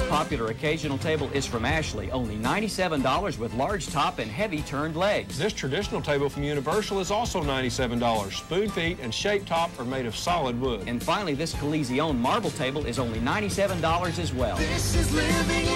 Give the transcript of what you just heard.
popular occasional table is from Ashley, only $97 with large top and heavy turned legs. This traditional table from Universal is also $97. Spoon feet and shape top are made of solid wood. And finally, this Coliseum marble table is only $97 as well. This is living